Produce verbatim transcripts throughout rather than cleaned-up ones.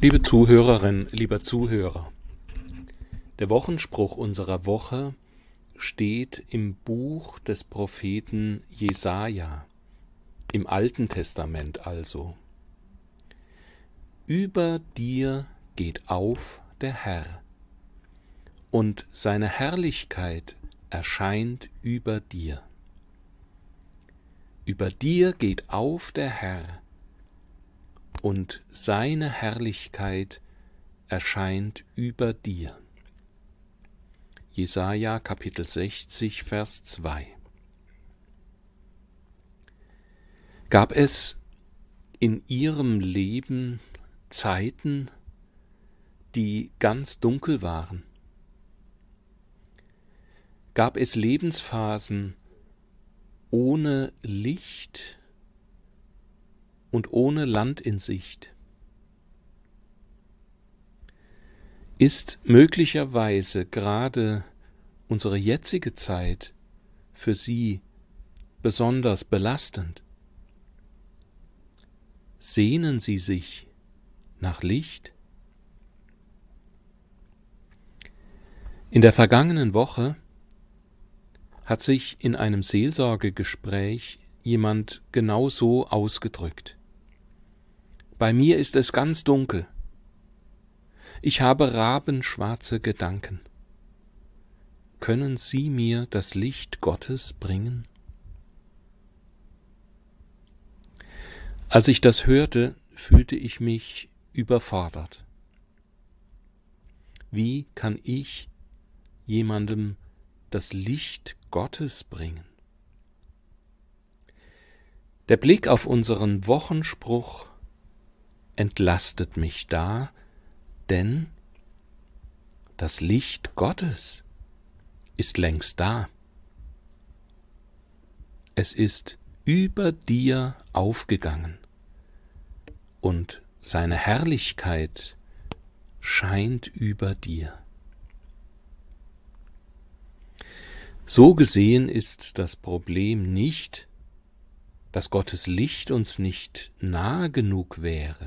Liebe Zuhörerin, lieber Zuhörer, der Wochenspruch unserer Woche steht im Buch des Propheten Jesaja, im Alten Testament also. Über dir geht auf der Herr, und seine Herrlichkeit erscheint über dir. Über dir geht auf der Herr, und seine Herrlichkeit erscheint über dir. Jesaja Kapitel sechzig, Vers zwei. Gab es in ihrem Leben Zeiten, die ganz dunkel waren? Gab es Lebensphasen ohne Licht und ohne Land in Sicht? Ist möglicherweise gerade unsere jetzige Zeit für Sie besonders belastend? Sehnen Sie sich nach Licht? In der vergangenen Woche hat sich in einem Seelsorgegespräch jemand genau so ausgedrückt. Bei mir ist es ganz dunkel. Ich habe rabenschwarze Gedanken. Können Sie mir das Licht Gottes bringen? Als ich das hörte, fühlte ich mich überfordert. Wie kann ich jemandem das Licht Gottes bringen? Der Blick auf unseren Wochenspruch entlastet mich da, denn das Licht Gottes ist längst da. Es ist über dir aufgegangen und seine Herrlichkeit scheint über dir. So gesehen ist das Problem nicht, dass Gottes Licht uns nicht nahe genug wäre.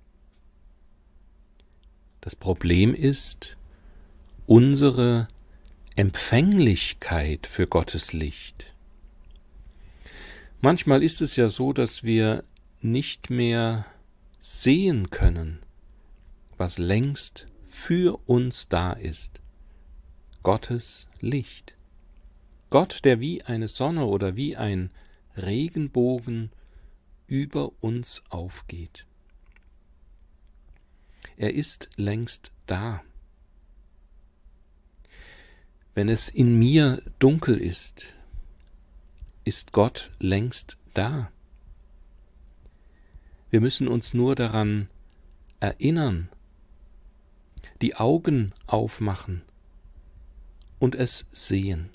Das Problem ist unsere Empfänglichkeit für Gottes Licht. Manchmal ist es ja so, dass wir nicht mehr sehen können, was längst für uns da ist. Gottes Licht. Gott, der wie eine Sonne oder wie ein Regenbogen über uns aufgeht. Er ist längst da. Wenn es in mir dunkel ist, ist Gott längst da. Wir müssen uns nur daran erinnern, die Augen aufmachen und es sehen.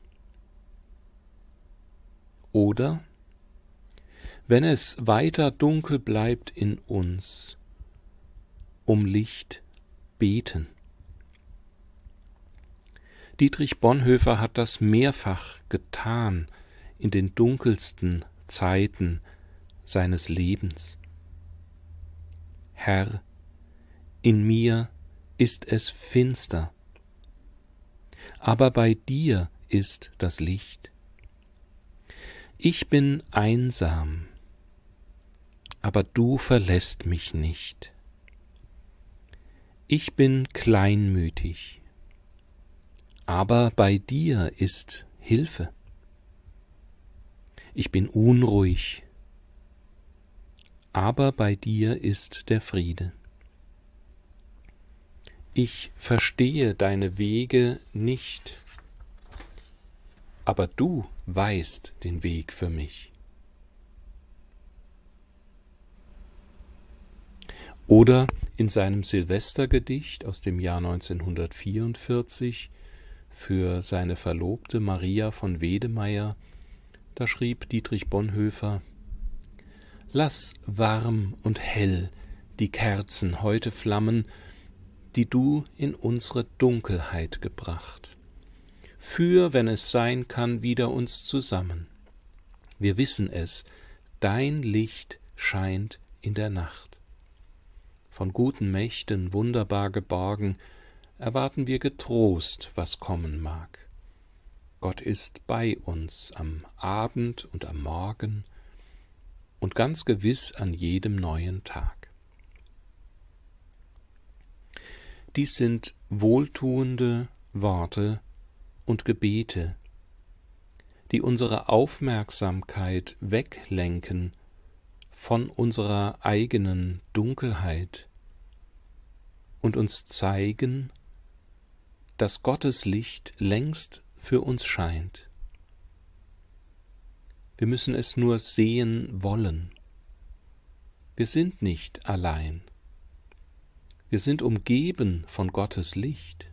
Oder, wenn es weiter dunkel bleibt in uns, um Licht beten. Dietrich Bonhoeffer hat das mehrfach getan in den dunkelsten Zeiten seines Lebens. Herr, in mir ist es finster, aber bei dir ist das Licht. Ich bin einsam, aber du verlässt mich nicht. Ich bin kleinmütig, aber bei dir ist Hilfe. Ich bin unruhig, aber bei dir ist der Friede. Ich verstehe deine Wege nicht, aber du weißt den Weg für mich. Oder in seinem Silvestergedicht aus dem Jahr neunzehnhundertvierundvierzig für seine Verlobte Maria von Wedemeyer, da schrieb Dietrich Bonhoeffer: Lass warm und hell die Kerzen heute flammen, die du in unsere Dunkelheit gebracht. Führ, wenn es sein kann, wieder uns zusammen. Wir wissen es, dein Licht scheint in der Nacht. von guten Mächten wunderbar geborgen, erwarten wir getrost, was kommen mag. Gott ist bei uns am Abend und am Morgen und ganz gewiss an jedem neuen Tag. Dies sind wohltuende Worte und Gebete, die unsere Aufmerksamkeit weglenken von unserer eigenen Dunkelheit und uns zeigen, dass Gottes Licht längst für uns scheint. Wir müssen es nur sehen wollen. Wir sind nicht allein. Wir sind umgeben von Gottes Licht.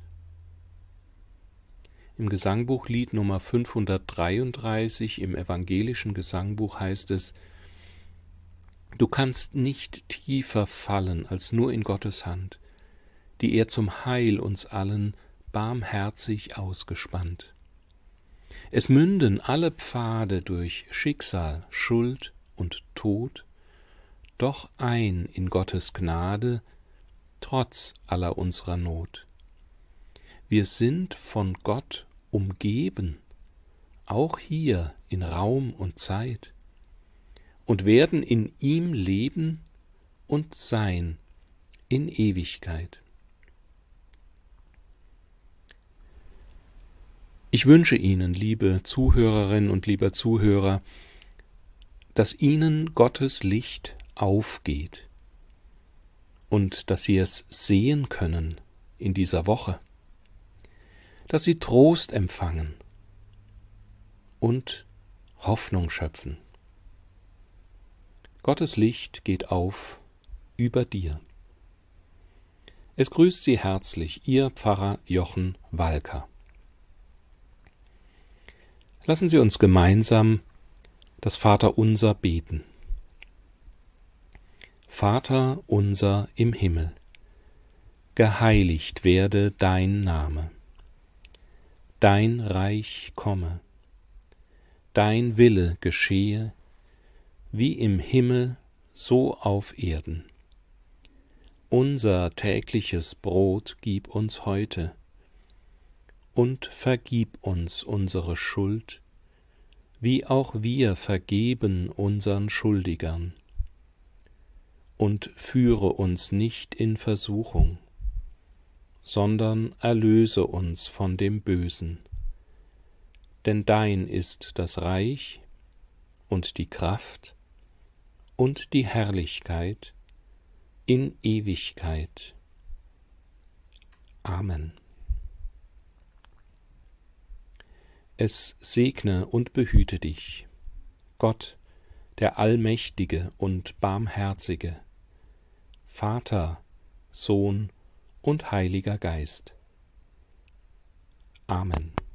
Im Gesangbuch Lied Nummer fünfhundertdreiunddreißig im evangelischen Gesangbuch heißt es: Du kannst nicht tiefer fallen als nur in Gottes Hand, die er zum Heil uns allen barmherzig ausgespannt. Es münden alle Pfade durch Schicksal, Schuld und Tod, doch ein in Gottes Gnade, trotz aller unserer Not. Wir sind von Gott umgeben, auch hier in Raum und Zeit, und werden in ihm leben und sein in Ewigkeit. Ich wünsche Ihnen, liebe Zuhörerinnen und lieber Zuhörer, dass Ihnen Gottes Licht aufgeht und dass Sie es sehen können in dieser Woche, dass Sie Trost empfangen und Hoffnung schöpfen. Gottes Licht geht auf über dir. Es grüßt Sie herzlich Ihr Pfarrer Jochen Walker. Lassen Sie uns gemeinsam das Vaterunser beten. Vater unser im Himmel, geheiligt werde dein Name. Dein Reich komme, dein Wille geschehe, wie im Himmel, so auf Erden. Unser tägliches Brot gib uns heute und vergib uns unsere Schuld, wie auch wir vergeben unseren Schuldigern. Und führe uns nicht in Versuchung, sondern erlöse uns von dem Bösen. Denn dein ist das Reich und die Kraft und die Herrlichkeit in Ewigkeit. Amen. Es segne und behüte dich, Gott, der Allmächtige und Barmherzige, Vater, Sohn und Heiliger Geist. Amen.